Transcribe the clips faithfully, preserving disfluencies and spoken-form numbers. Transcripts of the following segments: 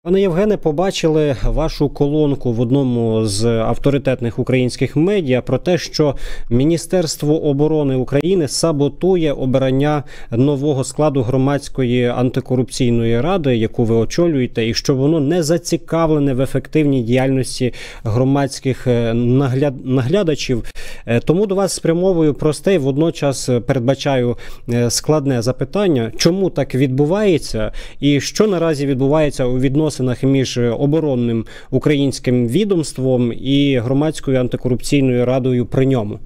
Пане Євгене, побачили вашу колонку в одному з авторитетних українських медіа про те, що Міністерство оборони України саботує обрання нового складу громадської антикорупційної ради, яку ви очолюєте, і що воно не зацікавлене в ефективній діяльності громадських нагляд... наглядачів. Тому до вас спрямовую просте і водночас передбачаю складне запитання. Чому так відбувається і що наразі відбувається у відносинах між оборонним українським відомством і громадською антикорупційною радою при ньому?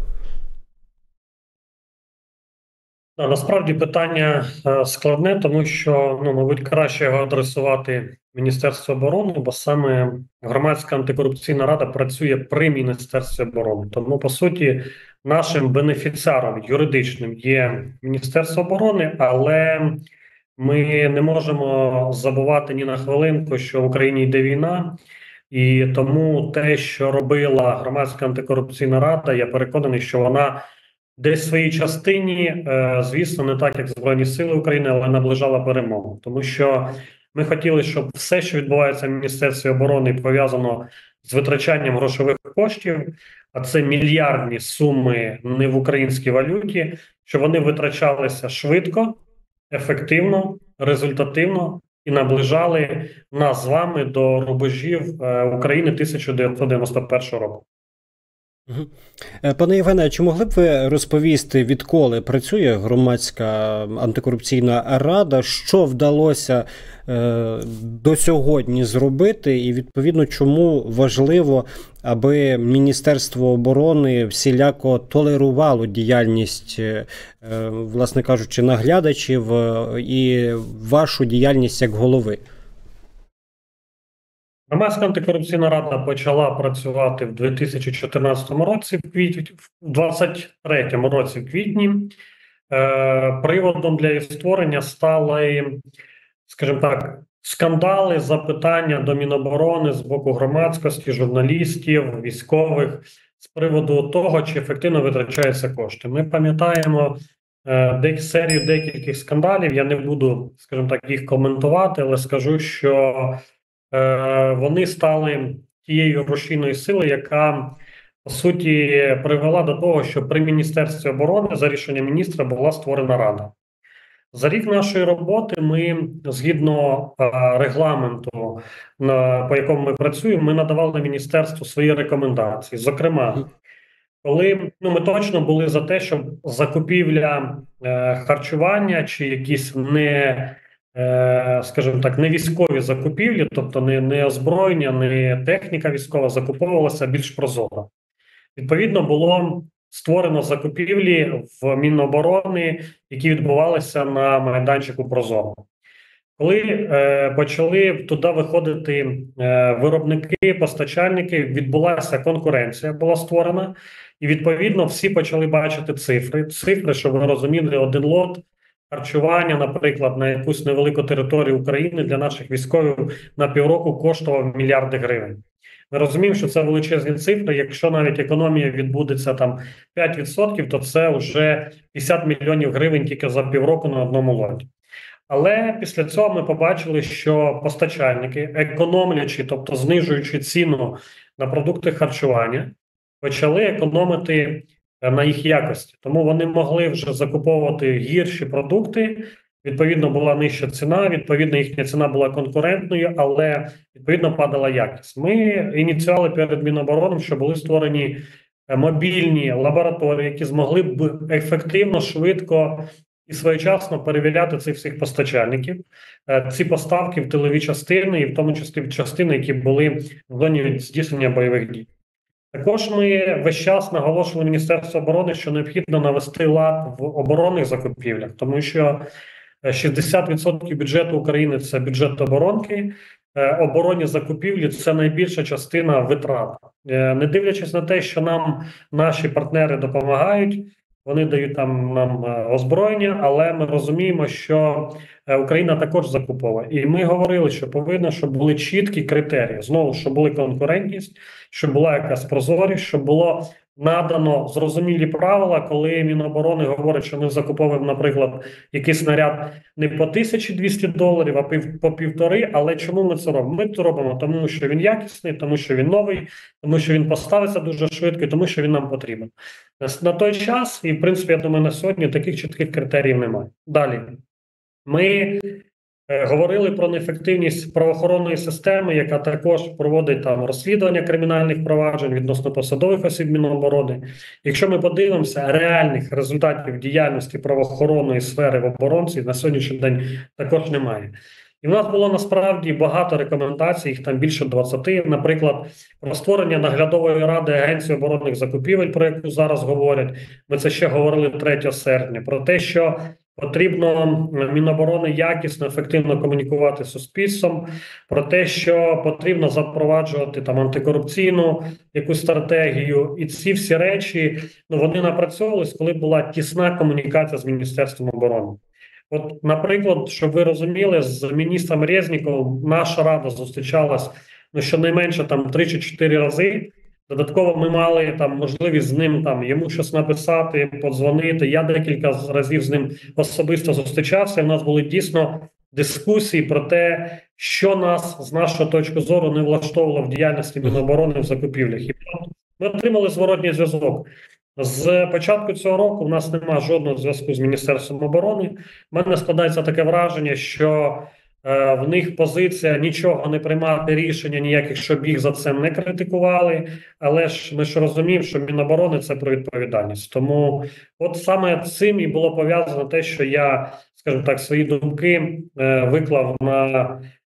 Насправді питання складне, тому що, ну, мабуть, краще його адресувати Міністерству оборони, бо саме громадська антикорупційна рада працює при Міністерстві оборони. Тому, по суті, нашим бенефіціаром юридичним є Міністерство оборони, але ми не можемо забувати ні на хвилинку, що в Україні йде війна, і тому те, що робила громадська антикорупційна рада, я переконаний, що вона десь в своїй частині, звісно, не так, як Збройні Сили України, але наближала перемогу. Тому що ми хотіли, щоб все, що відбувається в Міністерстві оборони, пов'язано з витрачанням грошових коштів, а це мільярдні суми не в українській валюті, щоб вони витрачалися швидко, ефективно, результативно і наближали нас з вами до рубежів України тисяча дев'ятсот дев'яносто першого року. Пане Євгене, чи могли б ви розповісти, відколи працює громадська антикорупційна рада, що вдалося е, до сьогодні зробити і, відповідно, чому важливо, аби Міністерство оборони всіляко толерувало діяльність, е, власне кажучи, наглядачів і вашу діяльність як голови? Громадська антикорупційна рада почала працювати в дві тисячі чотирнадцятому році, в квітні, в двадцять третьому році в квітні. Е, приводом для її створення стали, скажімо так, скандали, запитання до Міноборони з боку громадськості, журналістів, військових з приводу того, чи ефективно витрачаються кошти. Ми пам'ятаємо е, серію декількох скандалів, я не буду, скажімо так, їх коментувати, але скажу, що вони стали тією рушійною силою, яка, по суті, привела до того, що при Міністерстві оборони за рішенням міністра була створена рада. За рік нашої роботи ми, згідно регламенту, по якому ми працюємо, ми надавали міністерству свої рекомендації. Зокрема, коли ну, ми точно були за те, щоб закупівля е, харчування чи якісь не скажімо так, не військові закупівлі, тобто не, не озброєння, не техніка військова закуповувалася більш прозоро. Відповідно, було створено закупівлі в Міноборони, які відбувалися на майданчику Прозоро. Коли е, почали туди виходити е, виробники, постачальники, відбулася конкуренція, була створена, і відповідно всі почали бачити цифри. Цифри, щоб ви розуміли, один лот харчування, наприклад, на якусь невелику територію України для наших військових на півроку коштував мільярди гривень. Ми розуміємо, що це величезні цифри. Якщо навіть економія відбудеться там п'ять відсотків, то це вже п'ятдесят мільйонів гривень тільки за півроку на одному лоті. Але після цього ми побачили, що постачальники, економлячи, тобто знижуючи ціну на продукти харчування, почали економити на їх якості. Тому вони могли вже закуповувати гірші продукти, відповідно була нижча ціна, відповідно їхня ціна була конкурентною, але відповідно падала якість. Ми ініціювали перед Міноборони, що були створені мобільні лабораторії, які змогли б ефективно, швидко і своєчасно перевіряти цих всіх постачальників, ці поставки в тилові частини, і в тому числі в частини, які були в зоні здійснення бойових дій. Також ми весь час наголошували Міністерству оборони, що необхідно навести лад в оборонних закупівлях, тому що шістдесят відсотків бюджету України – це бюджет оборонки, оборонні закупівлі – це найбільша частина витрат. Не дивлячись на те, що нам наші партнери допомагають, вони дають там нам озброєння, але ми розуміємо, що Україна також закуповує. І ми говорили, що повинно, щоб були чіткі критерії. Знову, щоб була конкурентність, щоб була якась прозорість, щоб було надано зрозумілі правила, коли Міноборони говорить, що ми закуповуємо, наприклад, якийсь снаряд не по тисячі двісті доларів, а пів, по півтори. Але чому ми це робимо? Ми це робимо тому, що він якісний, тому що він новий, тому що він поставиться дуже швидко, і тому що він нам потрібен. На той час, і в принципі, я думаю, на сьогодні таких чітких критеріїв немає. Далі. Ми говорили про неефективність правоохоронної системи, яка також проводить там розслідування кримінальних проваджень відносно посадових осіб Міноборони. Якщо ми подивимося реальних результатів діяльності правоохоронної сфери в оборонці, на сьогоднішній день також немає. І в нас було насправді багато рекомендацій, їх там більше двадцяти, наприклад, про створення наглядової ради Агенції оборонних закупівель, про яку зараз говорять. Ми це ще говорили третього серпня, про те, що потрібно Міноборони якісно, ефективно комунікувати з суспільством, про те, що потрібно запроваджувати там антикорупційну якусь стратегію. І ці всі речі, ну, вони напрацьовувались, коли була тісна комунікація з Міністерством оборони. От, наприклад, щоб ви розуміли, з міністром Резніковим наша рада зустрічалась, ну, щонайменше там три чи чотири рази. Додатково ми мали там можливість з ним там йому щось написати, подзвонити. Я декілька разів з ним особисто зустрічався. У нас були дійсно дискусії про те, що нас з нашої точки зору не влаштовувало в діяльності Міноборони в закупівлях. І ми отримали зворотній зв'язок. З початку цього року в нас немає жодного зв'язку з Міністерством оборони. У мене складається таке враження, що е, в них позиція нічого не приймати рішення, ніяких, щоб їх за це не критикували. Але ж ми ж розуміємо, що Міноборони – це про відповідальність. Тому от саме цим і було пов'язано те, що я, скажімо так, свої думки е, виклав на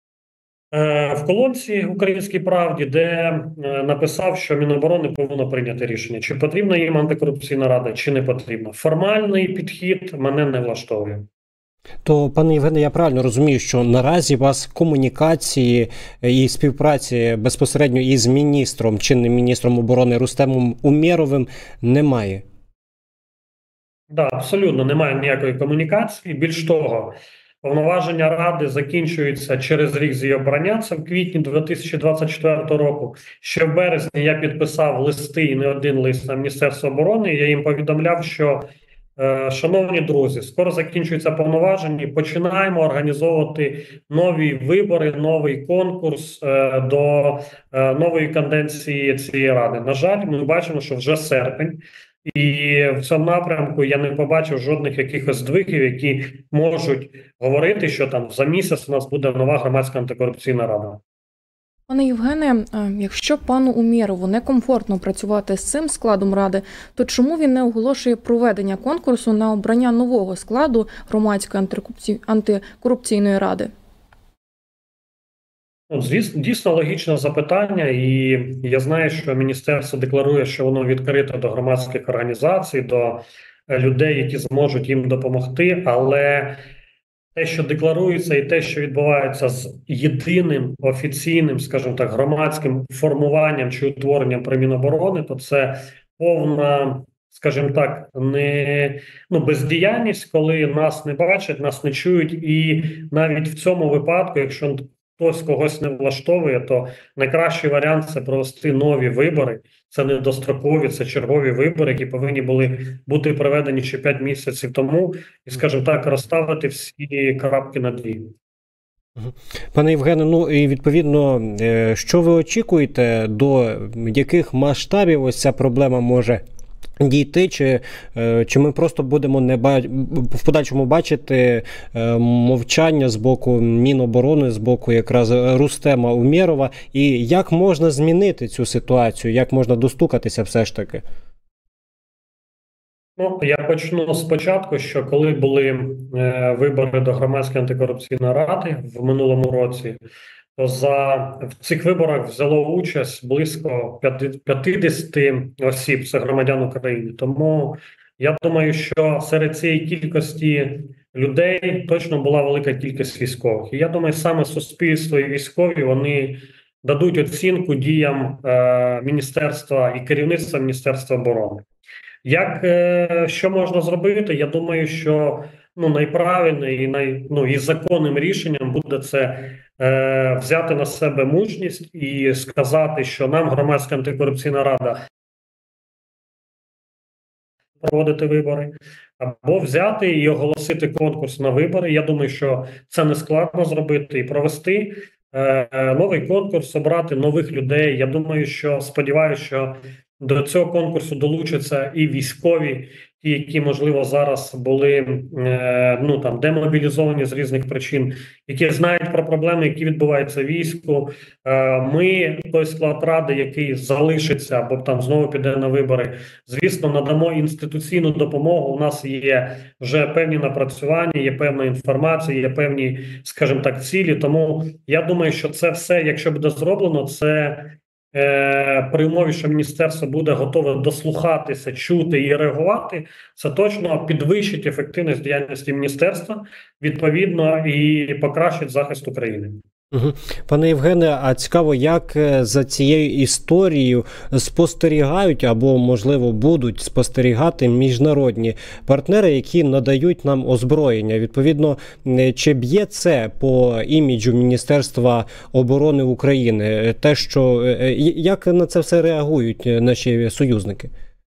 в колонці «Українській правді», де написав, що Міноборони повинно прийняти рішення, чи потрібна їм антикорупційна рада, чи не потрібна. Формальний підхід мене не влаштовує. То, пане Євгене, я правильно розумію, що наразі у вас комунікації і співпраці безпосередньо із міністром, чинним міністром оборони Рустемом Умєровим немає? Так, да, абсолютно немає ніякої комунікації. Більш того, повноваження Ради закінчуються через рік з її обрання, це в квітні дві тисячі двадцять четвертого року. Ще в березні я підписав листи, і не один лист на Міністерство оборони, я їм повідомляв, що, е, шановні друзі, скоро закінчуються повноваження, починаємо організовувати нові вибори, новий конкурс е, до е, нової каденції цієї Ради. На жаль, ми бачимо, що вже серпень, і в цьому напрямку я не побачив жодних якихось здвигів, які можуть говорити, що там за місяць у нас буде нова громадська антикорупційна рада. Пане Євгене, якщо пану Умєрову некомфортно працювати з цим складом ради, то чому він не оголошує проведення конкурсу на обрання нового складу громадської антикорупційної ради? Ну, звісно, дійсно логічне запитання, і я знаю, що міністерство декларує, що воно відкрите до громадських організацій, до людей, які зможуть їм допомогти, але те, що декларується, і те, що відбувається з єдиним офіційним, скажімо так, громадським формуванням чи утворенням при Міноборони, то це повна, скажімо так, не, ну, бездіяльність, коли нас не бачать, нас не чують, і навіть в цьому випадку, якщо хтось когось не влаштовує, то найкращий варіант – це провести нові вибори. Це не дострокові, це чергові вибори, які повинні були бути проведені ще п'ять місяців тому. І, скажімо так, розставити всі крапки над «і». Пане Євгене, ну і відповідно, що ви очікуєте, до яких масштабів ось ця проблема може дійти, чи, чи ми просто будемо не ба... в подальшому бачити мовчання з боку Міноборони, з боку якраз Рустема Умєрова, і як можна змінити цю ситуацію, як можна достукатися все ж таки? Ну, я почну спочатку, що коли були е, вибори до Громадської антикорупційної ради в минулому році, то за в цих виборах взяло участь близько п'ятдесят осіб, це громадян України. Тому я думаю, що серед цієї кількості людей точно була велика кількість військових. І я думаю, саме суспільство і військові, вони дадуть оцінку діям е, міністерства і керівництва Міністерства оборони. Як, е, що можна зробити? Я думаю, що ну, найправильним і, най, ну, і законним рішенням буде це е, взяти на себе мужність і сказати, що нам Громадська антикорупційна рада проводити вибори, або взяти і оголосити конкурс на вибори. Я думаю, що це не складно зробити і провести е, новий конкурс, обрати нових людей. Я думаю, що сподіваюся, що до цього конкурсу долучаться і військові, ті, які, можливо, зараз були е, ну, там, демобілізовані з різних причин, які знають про проблеми, які відбуваються в війську. Е, ми, той склад ради, який залишиться, або там знову піде на вибори, звісно, надамо інституційну допомогу. У нас є вже певні напрацювання, є певна інформація, є певні, скажімо так, цілі. Тому я думаю, що це все, якщо буде зроблено, це при умові, що міністерство буде готове дослухатися, чути і реагувати, це точно підвищить ефективність діяльності міністерства, відповідно, і покращить захист України. Угу. Пане Євгене, а цікаво, як за цією історією спостерігають або, можливо, будуть спостерігати міжнародні партнери, які надають нам озброєння? Відповідно, чи б'є це по іміджу Міністерства оборони України? Те, що, як на це все реагують наші союзники?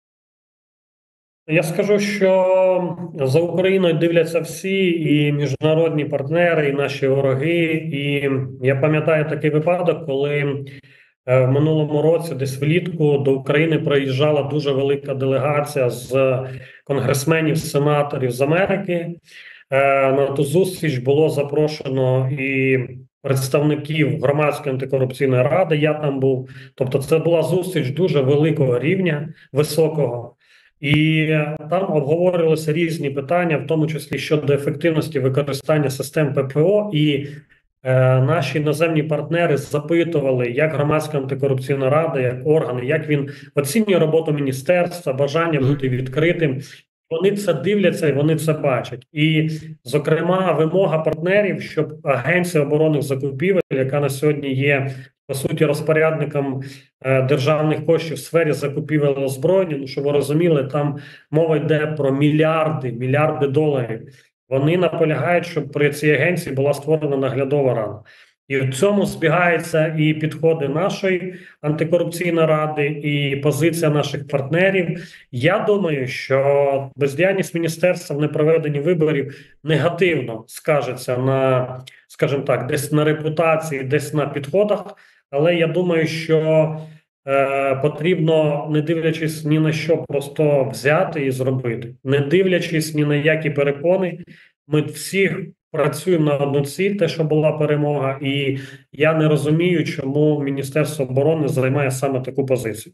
Я скажу, що за Україною дивляться всі, і міжнародні партнери, і наші вороги. І я пам'ятаю такий випадок, коли в минулому році, десь влітку, до України приїжджала дуже велика делегація з конгресменів, сенаторів з Америки. На ту зустріч було запрошено і представників Громадської антикорупційної ради, я там був. Тобто це була зустріч дуже великого рівня, високого. І там обговорювалися різні питання, в тому числі щодо ефективності використання систем ППО. І е, наші іноземні партнери запитували, як Громадська антикорупційна рада, як органи, як він оцінює роботу міністерства, бажання бути відкритим. Вони це дивляться і вони це бачать. І, зокрема, вимога партнерів, щоб Агенція оборонних закупівель, яка на сьогодні є, по суті, розпорядником е, державних коштів в сфері закупівель озброєння, ну, щоб ви розуміли, там мова йде про мільярди, мільярди доларів. Вони наполягають, щоб при цій агенції була створена наглядова рада. І в цьому збігаються і підходи нашої антикорупційної ради, і позиція наших партнерів. Я думаю, що бездіяльність міністерства в непроведенні виборів негативно скажеться на, скажімо так, десь на репутації, десь на підходах. Але я думаю, що е, потрібно, не дивлячись ні на що, просто взяти і зробити. Не дивлячись ні на які перепони, ми всі працюємо на одну ціль, те, що була перемога, і я не розумію, чому Міністерство оборони займає саме таку позицію.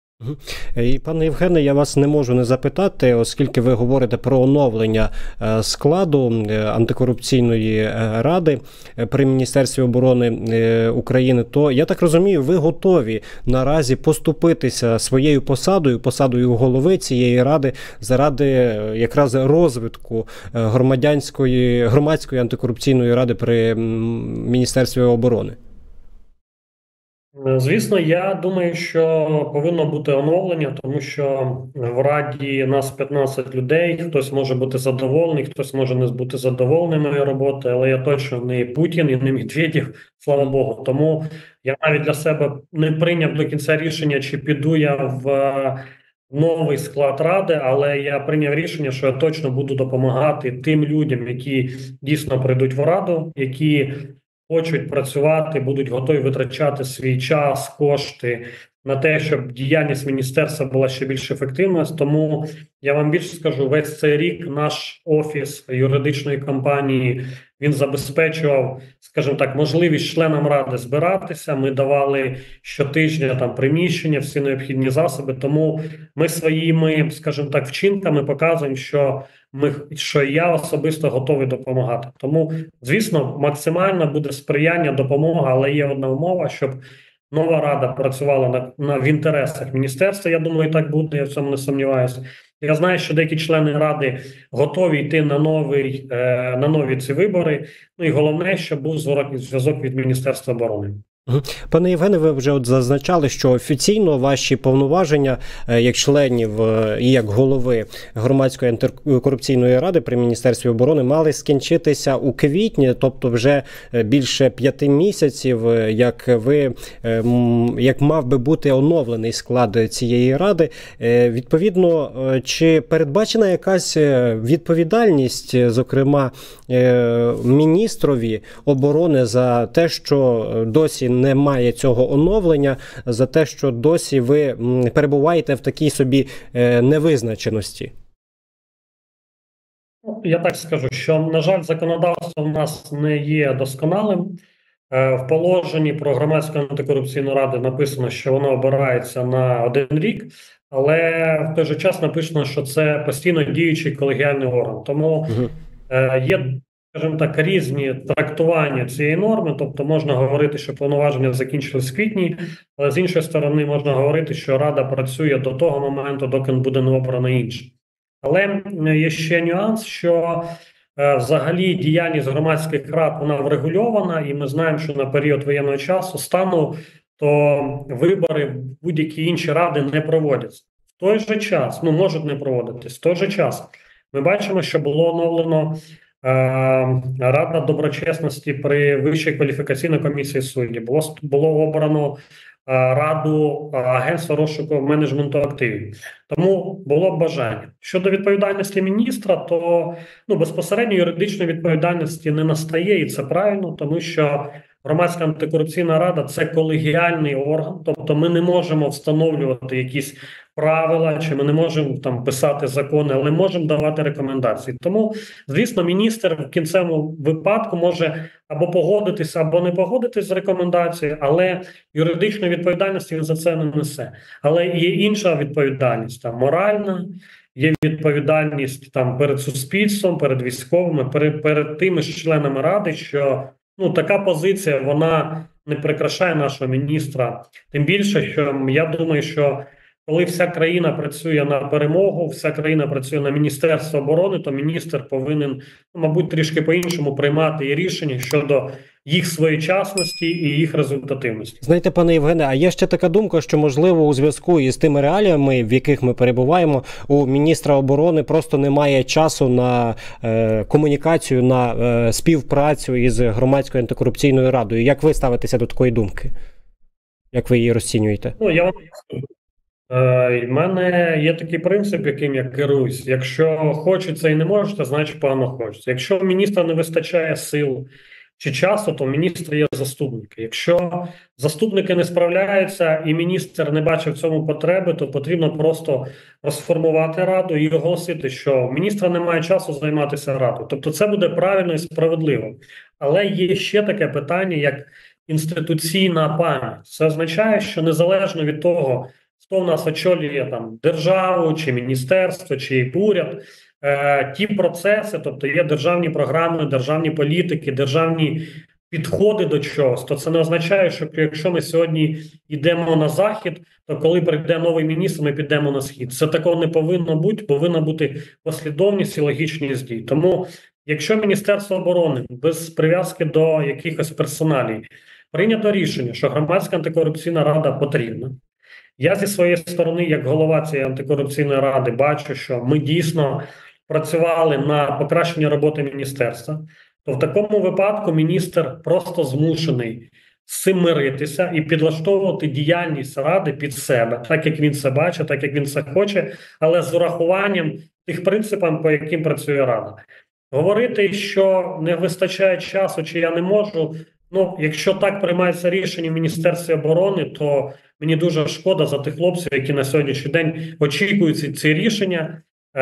І, пане Євгене, я вас не можу не запитати, оскільки ви говорите про оновлення складу антикорупційної ради при Міністерстві оборони України, то, я так розумію, ви готові наразі поступитися своєю посадою, посадою голови цієї ради, заради якраз розвитку громадянської, громадської антикорупційної ради при Міністерстві оборони. Звісно, я думаю, що повинно бути оновлення, тому що в Раді нас п'ятнадцять людей, хтось може бути задоволений, хтось може не бути задоволений моєю роботою, але я точно не Путін і не Медведєв, слава Богу. Тому я навіть для себе не прийняв до кінця рішення, чи піду я в новий склад Ради, але я прийняв рішення, що я точно буду допомагати тим людям, які дійсно прийдуть в Раду, які хочуть працювати, будуть готові витрачати свій час, кошти на те, щоб діяльність міністерства була ще більш ефективною. Тому я вам більше скажу, весь цей рік наш офіс юридичної компанії, він забезпечував, скажімо так, можливість членам Ради збиратися. Ми давали щотижня там приміщення, всі необхідні засоби. Тому ми своїми, скажімо так, вчинками показуємо, що ми, що я особисто готовий допомагати. Тому, звісно, максимально буде сприяння, допомога, але є одна умова, щоб нова рада працювала на, на, в інтересах міністерства. Я думаю, і так буде, я в цьому не сумніваюся. Я знаю, що деякі члени Ради готові йти на, новий, е, на нові ці вибори. Ну і головне, щоб був зворотній зв'язок від Міністерства оборони. Пане Євгене, ви вже от зазначали, що офіційно ваші повноваження як членів і як голови Громадської антикорупційної ради при Міністерстві оборони мали скінчитися у квітні, тобто вже більше п'яти місяців, як ви, як мав би бути оновлений склад цієї ради. Відповідно, чи передбачена якась відповідальність, зокрема, міністрові оборони за те, що досі немає цього оновлення, за те, що досі ви перебуваєте в такій собі невизначеності? Я так скажу, що, на жаль, законодавство в нас не є досконалим. В положенні про Громадську антикорупційну раду написано, що воно обирається на один рік, але в той же час написано, що це постійно діючий колегіальний орган. Тому угу. є, скажімо так, різні трактування цієї норми, тобто можна говорити, що повноваження закінчились в квітні, але з іншої сторони можна говорити, що Рада працює до того моменту, доки буде не обрано інше. Але є ще нюанс, що е, взагалі діяльність громадських рад, вона врегульована, і ми знаємо, що на період воєнного часу стану, то вибори будь-які інші ради не проводяться. В той же час, ну можуть не проводитись, в той же час ми бачимо, що було оновлено Рада доброчесності при Вищій кваліфікаційній комісії суддів. Було, було обрано Раду агентства розшуку менеджменту активів. Тому було бажання. Щодо відповідальності міністра, то ну, безпосередньо юридичної відповідальності не настає, і це правильно, тому що Громадська антикорупційна рада – це колегіальний орган, тобто ми не можемо встановлювати якісь правила, чи ми не можемо там писати закони, але можемо давати рекомендації. Тому, звісно, міністр в кінцевому випадку може або погодитися, або не погодитись з рекомендацією, але юридичної відповідальності він за це не несе. Але є інша відповідальність, там, моральна, є відповідальність там перед суспільством, перед військовими, перед, перед тими ж членами ради, що ну, така позиція, вона не прикрашає нашого міністра. Тим більше, що я думаю, що коли вся країна працює на перемогу, вся країна працює на Міністерство оборони, то міністр повинен, мабуть, трішки по-іншому приймати і рішення щодо їх своєчасності і їх результативності. Знаєте, пане Євгене, а є ще така думка, що, можливо, у зв'язку із тими реаліями, в яких ми перебуваємо, у міністра оборони просто немає часу на е, комунікацію, на е, співпрацю із Громадською антикорупційною радою. Як ви ставитеся до такої думки? Як ви її розцінюєте? Ну, я вам У мене є такий принцип, яким я керуюсь. Якщо хочеться і не можете, значить погано хочеться. Якщо міністра не вистачає сил чи часу, то в міністра є заступники. Якщо заступники не справляються і міністр не бачив в цьому потреби, то потрібно просто розформувати раду і оголосити, що в міністра немає часу займатися радою. Тобто це буде правильно і справедливо. Але є ще таке питання, як інституційна пам'ять. Це означає, що незалежно від того, хто в нас очолює там державу, чи міністерство, чи уряд, е, ті процеси, тобто є державні програми, державні політики, державні підходи до чогось, то це не означає, що якщо ми сьогодні йдемо на захід, то коли прийде новий міністр, ми підемо на схід. Це такого не повинно бути, повинна бути послідовність і логічність дій. Тому, якщо Міністерство оборони без прив'язки до якихось персоналій прийнято рішення, що Громадська антикорупційна рада потрібна, я зі своєї сторони, як голова цієї антикорупційної ради, бачу, що ми дійсно працювали на покращення роботи міністерства, то в такому випадку міністр просто змушений з цим миритися і підлаштовувати діяльність ради під себе, так як він це бачить, так як він це хоче, але з урахуванням тих принципів, по яким працює рада. Говорити, що не вистачає часу, чи я не можу, ну, якщо так приймається рішення в Міністерстві оборони, то мені дуже шкода за тих хлопців, які на сьогоднішній день очікують ці рішення,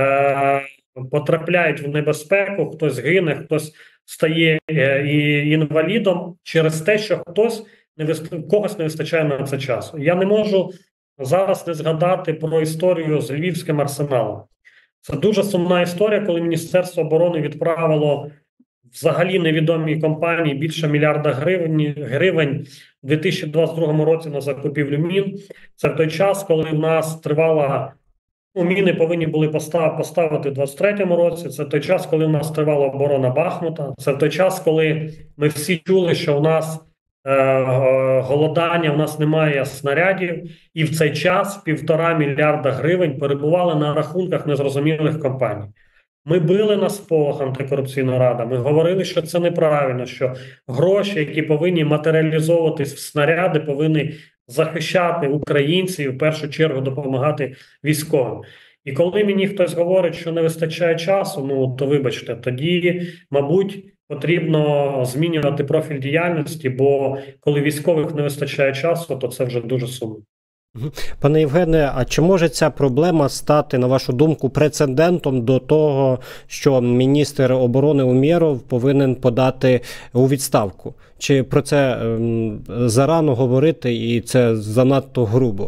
е- потрапляють в небезпеку, хтось гине, хтось стає е- і інвалідом через те, що хтось не вист- когось не вистачає на це часу. Я не можу зараз не згадати про історію з Львівським арсеналом. Це дуже сумна історія, коли Міністерство оборони відправило взагалі невідомій компанії більше мільярда гривень, гривень у дві тисячі двадцять другому році на закупівлю мін. Це в той час, коли в нас тривала, ну, міни повинні були постав, поставити в двадцять третьому році, це той час, коли в нас тривала оборона Бахмута, це в той час, коли ми всі чули, що у нас голодання, у нас немає снарядів, і в цей час півтора мільярда гривень перебували на рахунках незрозумілих компаній. Ми били на сполох антикорупційна рада, ми говорили, що це неправильно, що гроші, які повинні матеріалізовуватись в снаряди, повинні захищати українців, в першу чергу допомагати військовим. І коли мені хтось говорить, що не вистачає часу, ну то вибачте, тоді, мабуть, потрібно змінювати профіль діяльності, бо коли військових не вистачає часу, то це вже дуже сумно. Пане Євгене, а чи може ця проблема стати, на вашу думку, прецедентом до того, що міністр оборони Умєров повинен подати у відставку? Чи про це ем, зарано говорити і це занадто грубо?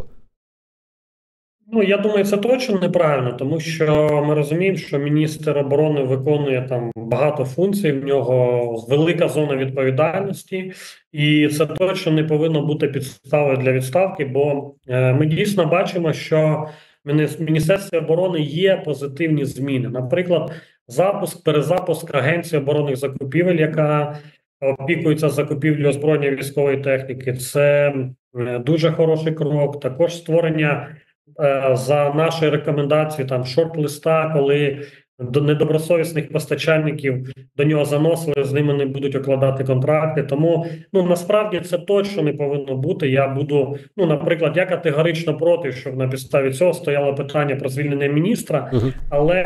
Ну, я думаю, це точно неправильно, тому що ми розуміємо, що міністр оборони виконує там багато функцій, в нього велика зона відповідальності, і це точно не повинно бути підставою для відставки, бо е, ми дійсно бачимо, що в Міністерстві оборони є позитивні зміни. Наприклад, запуск, перезапуск Агенції оборонних закупівель, яка опікується закупівлею озброєння військової техніки. Це е, дуже хороший крок. Також створення за нашою рекомендацією там шорт-листа, коли до недобросовісних постачальників до нього заносили, з ними не будуть укладати контракти. Тому ну насправді це точно не повинно бути. Я буду, ну наприклад, я категорично проти, щоб на підставі цього стояло питання про звільнення міністра, uh-huh. але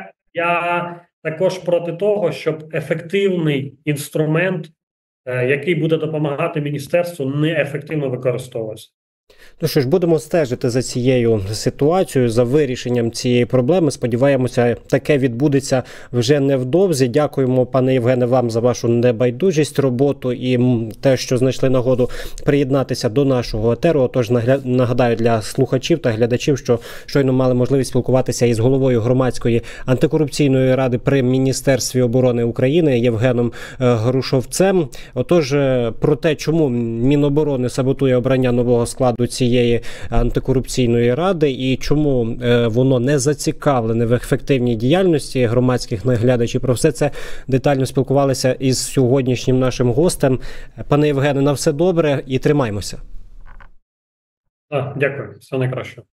я також проти того, щоб ефективний інструмент, який буде допомагати міністерству, неефективно використовувався. Ну що ж, будемо стежити за цією ситуацією, за вирішенням цієї проблеми. Сподіваємося, таке відбудеться вже невдовзі. Дякуємо, пане Євгене, вам за вашу небайдужість, роботу і те, що знайшли нагоду приєднатися до нашого етеру. Отож, нагадаю для слухачів та глядачів, що щойно мали можливість спілкуватися із головою громадської антикорупційної ради при Міністерстві оборони України Євгеном Грушовцем. Отож, про те, чому Міноборони саботує обрання нового складу цієї антикорупційної ради і чому е, воно не зацікавлене в ефективній діяльності громадських наглядачів. Про все це детально спілкувалися із сьогоднішнім нашим гостем. Пане Євгене, на все добре і тримаймося. Так, дякую. Все найкраще.